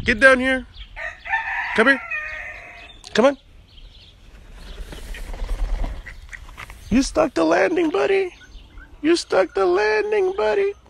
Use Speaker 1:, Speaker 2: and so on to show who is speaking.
Speaker 1: Get down here. Come here. Come on. You stuck the landing, buddy. You stuck the landing, buddy.